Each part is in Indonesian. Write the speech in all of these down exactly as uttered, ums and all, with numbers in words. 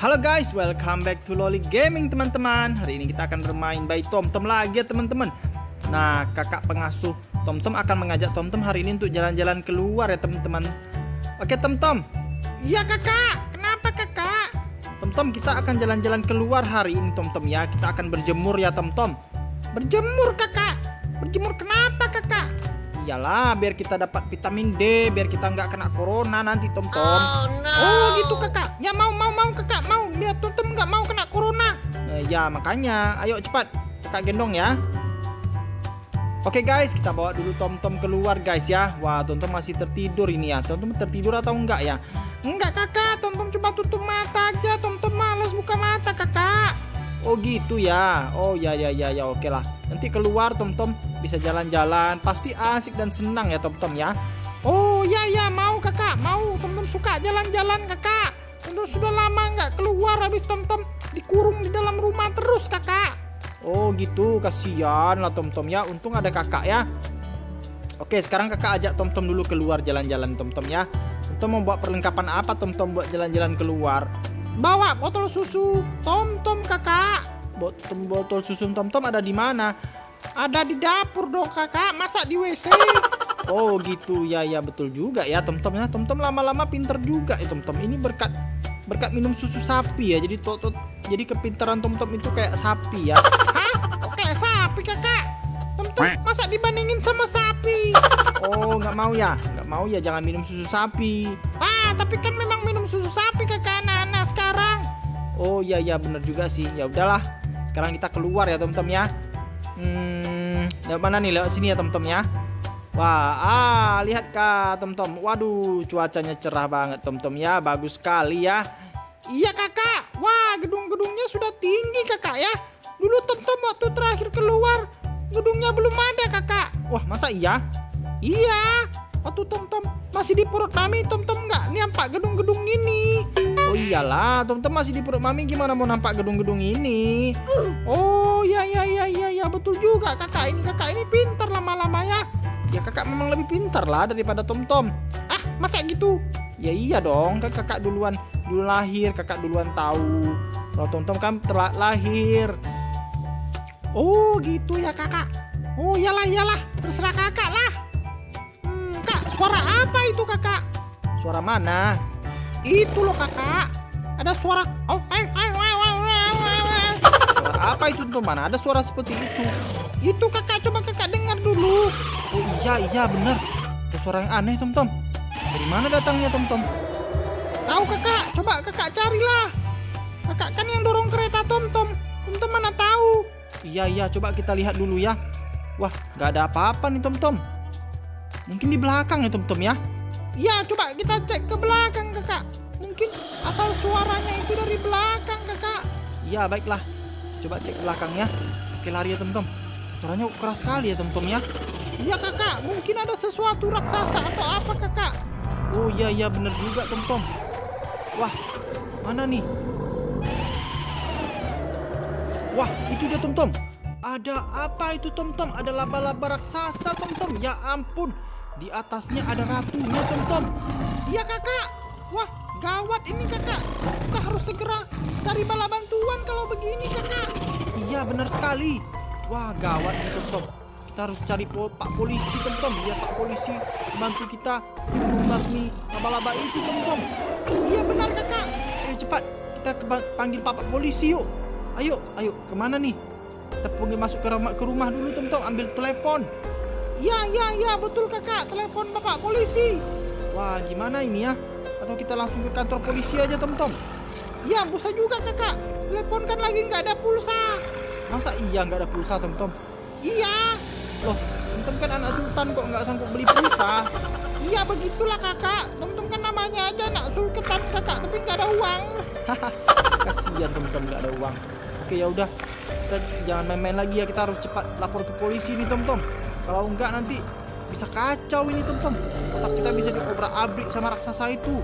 Halo guys, welcome back to Loli Gaming teman-teman. Hari ini kita akan bermain by TomTom lagi ya teman-teman. Nah, kakak pengasuh TomTom akan mengajak TomTom hari ini untuk jalan-jalan keluar ya teman-teman. Oke TomTom. Iya kakak, kenapa kakak? TomTom, kita akan jalan-jalan keluar hari ini TomTom ya. Kita akan berjemur ya TomTom. Berjemur kakak? Berjemur kenapa kakak? Iyalah, biar kita dapat vitamin D, biar kita nggak kena corona nanti TomTom. Oh, no. Oh gitu kakak. Ya mau mau mau kakak mau, biar TomTom nggak mau kena corona. Eh, ya makanya, ayo cepat kakak gendong ya. Oke guys, kita bawa dulu TomTom keluar guys ya. Wah, TomTom masih tertidur ini ya. TomTom tertidur atau enggak ya? Enggak kakak, TomTom cuma tutup mata aja. TomTom malas buka mata kakak. Oh gitu ya. Oh ya ya ya ya, oke lah. Nanti keluar TomTom bisa jalan-jalan, pasti asik dan senang ya TomTom ya. Oh ya ya, mau kakak, mau. TomTom suka jalan-jalan kakak. TomTom sudah lama nggak keluar, habis TomTom dikurung di dalam rumah terus kakak. Oh gitu, kasihan lah TomTom ya. Untung ada kakak ya. Oke, sekarang kakak ajak TomTom dulu keluar jalan-jalan TomTom ya. TomTom mau bawa perlengkapan apa TomTom buat jalan-jalan keluar? Bawa botol susu TomTom kakak. Botol botol susu TomTom ada di mana? Ada di dapur dong kakak, masa di W C? Oh gitu ya ya, betul juga ya TomTom ya. TomTom lama-lama pinter juga ya TomTom. Ini berkat berkat minum susu sapi ya. Jadi tot, tot, jadi kepintaran TomTom itu kayak sapi ya. Hah? Kok kayak sapi kakak? TomTom masa dibandingin sama sapi? Oh nggak mau ya, nggak mau ya, jangan minum susu sapi. Ah tapi kan memang minum susu sapi kakak anak-anak sekarang. Oh iya iya, bener juga sih. Ya udahlah, sekarang kita keluar ya TomTom ya. Hmm, lewat mana nih? Lewat sini ya TomTom ya. Wah, ah lihat kak TomTom. Waduh, cuacanya cerah banget TomTom ya, bagus sekali ya. Iya kakak. Wah, gedung-gedungnya sudah tinggi kakak ya. Dulu TomTom waktu terakhir keluar, gedungnya belum ada kakak. Wah, masa iya? Iya, waktu TomTom masih di perut mami, TomTom nggak nampak gedung-gedung ini. Oh iyalah, TomTom masih di perut mami, gimana mau nampak gedung-gedung ini? Oh iya iya iya iya ya, betul juga kakak ini. Kakak ini pintar lama-lama ya. Ya kakak memang lebih pintar lah daripada TomTom. Ah masa gitu? Ya iya dong, kan kakak duluan dulu lahir, kakak duluan tahu. Kalau TomTom kan telat lahir. Oh gitu ya kakak. Oh iyalah iyalah, terserah kakak lah. Hmm, kak, suara apa itu kakak? Suara mana? Itu loh kakak. Ada suara. Oh, ay, ay, ay, ay, ay, ay, ay. Suara apa itu tuh? Mana ada suara seperti itu? Itu kakak, coba kakak dengar dulu. Oh iya iya bener. Ada suara yang aneh TomTom. Dari mana datangnya TomTom? Tahu kakak, coba kakak carilah. Kakak kan yang dorong kereta TomTom. TomTom mana tahu? Iya iya, coba kita lihat dulu ya. Wah, nggak ada apa-apa nih TomTom. Mungkin di belakang ya TomTom ya. Iya, coba kita cek ke belakang kakak. Mungkin asal suaranya itu dari belakang kakak. Iya, baiklah. Coba cek belakang ya. Oke, lari ya TomTom. Suaranya keras sekali ya TomTom ya. Iya kakak, mungkin ada sesuatu raksasa atau apa kakak. Oh iya iya, bener juga TomTom. Wah, mana nih? Wah, itu dia TomTom. Ada apa itu TomTom? Ada laba-laba raksasa TomTom. Ya ampun. Di atasnya ada ratunya TomTom. Iya kakak. Wah gawat ini kakak. Kita harus segera cari bala bantuan kalau begini kakak. Iya benar sekali. Wah gawat nih TomTom. Kita harus cari po Pak Polisi TomTom. Iya Pak Polisi bantu kita membasmi laba-laba itu TomTom. Iya benar kakak. Ayo cepat kita panggil Pak Polisi yuk. Ayo ayo, kemana nih? Kita pergi masuk ke rumah, ke rumah dulu TomTom. Ambil telepon. Ya, ya, ya, betul kakak. Telepon Bapak Polisi. Wah, gimana ini ya? Atau kita langsung ke kantor polisi aja, TomTom? Ya, bisa juga kakak. Telepon kan lagi nggak ada pulsa. Masa iya nggak ada pulsa, TomTom? Iya. Loh, TomTom kan anak sultan kok nggak sanggup beli pulsa? Iya, begitulah kakak. TomTom kan namanya aja anak sultan kakak, tapi nggak ada uang. Kasihan TomTom nggak ada uang. Oke, ya udah. Kita jangan main-main lagi ya. Kita harus cepat lapor ke polisi nih, TomTom. Kalau enggak nanti bisa kacau ini TomTom. Otak kita bisa diobrak-abrik sama raksasa itu.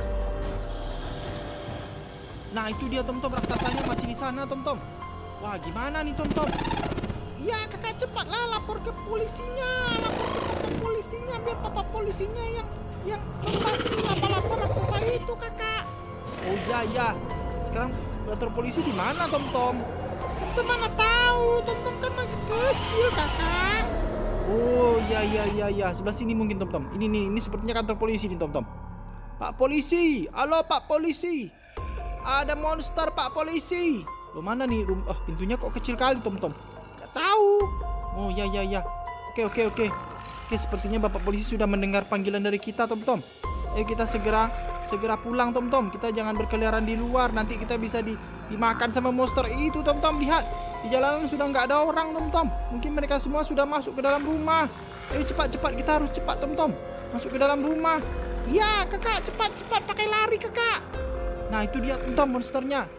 Nah itu dia TomTom, raksasanya masih di sana TomTom. Wah gimana nih TomTom? Ya kakak cepatlah lapor ke polisinya. Lapor ke papa polisinya biar papa polisinya yang yang membasmi laba-laba raksasa itu kakak. Oh iya ya. sekarang kantor polisi di mana, Tom Tom? Tom mana tahu, Tom Tom kan masih kecil, kakak. Oh, ya ya ya ya, sebelah sini mungkin, Tom Tom. Ini nih, ini sepertinya kantor polisi nih, Tom Tom. Pak polisi, halo Pak polisi. Ada monster, Pak polisi. Loh, mana nih rum? Oh, pintunya kok kecil kali, Tom Tom. Gak tahu. Oh, ya ya ya. Oke oke oke. Oke, sepertinya Bapak polisi sudah mendengar panggilan dari kita, Tom Tom. Ayo kita segera segera pulang, Tom Tom. Kita jangan berkeliaran di luar, nanti kita bisa di, dimakan sama monster itu, Tom Tom. Lihat, di jalanan sudah nggak ada orang, Tom Tom. Mungkin mereka semua sudah masuk ke dalam rumah. Ayo cepat-cepat, kita harus cepat, Tom Tom. Masuk ke dalam rumah. Ya, kakak, cepat-cepat pakai lari, kakak. Nah, itu dia, Tom Tom, monsternya.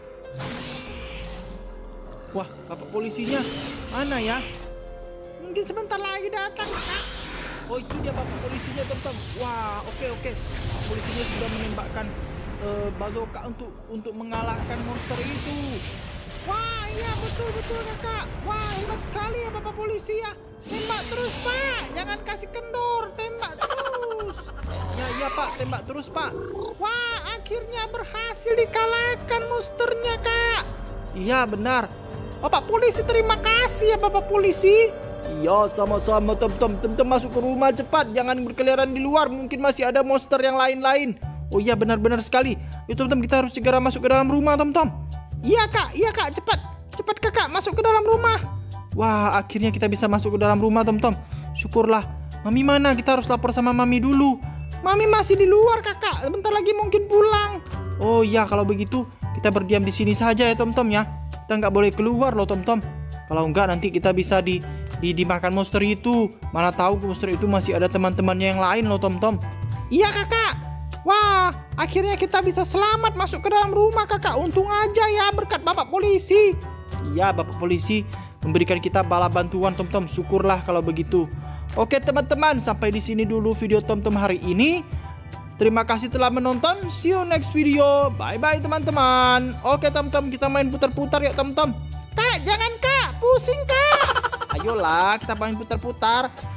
Wah, Bapak polisinya mana ya? Mungkin sebentar lagi datang, kakak. Oh, itu dia Bapak polisinya, Tom Tom. Wah, oke oke. Bapak polisinya sudah menembakkan uh, bazooka untuk untuk mengalahkan monster itu. Wah, iya betul betul, kakak. Wah, hebat sekali ya Bapak polisi ya. Tembak terus, Pak. Jangan kasih kendor, tembak terus. Ya iya, Pak, tembak terus, Pak. Wah, akhirnya berhasil dikalahkan monsternya, Kak. Iya, benar. Bapak polisi, terima kasih ya Bapak polisi. Iya, sama-sama, Tom Tom. Tom Tom masuk ke rumah cepat, jangan berkeliaran di luar, mungkin masih ada monster yang lain-lain. Oh iya, benar-benar sekali. Yuk Tom Tom, kita harus segera masuk ke dalam rumah, Tom Tom. Iya kak, iya kak, cepat, cepat kakak masuk ke dalam rumah. Wah, akhirnya kita bisa masuk ke dalam rumah, Tom Tom. Syukurlah. Mami mana? Kita harus lapor sama Mami dulu. Mami masih di luar, kakak. Bentar lagi mungkin pulang. Oh iya, kalau begitu kita berdiam di sini saja ya, Tom Tom ya. Kita nggak boleh keluar loh, Tom Tom. Kalau enggak nanti kita bisa di, di dimakan monster itu. Mana tahu monster itu masih ada teman-temannya yang lain loh, Tom Tom. Iya kakak. Wah, akhirnya kita bisa selamat masuk ke dalam rumah, kakak. Untung aja ya berkat Bapak polisi. Iya, Bapak polisi memberikan kita bala bantuan, Tom Tom. Syukurlah kalau begitu. Oke teman-teman, sampai di sini dulu video Tom Tom hari ini. Terima kasih telah menonton. See you next video. Bye bye teman-teman. Oke Tom Tom, kita main putar-putar yuk, Tom Tom. Kak, jangan kak, pusing kak. Ayolah, kita main putar-putar.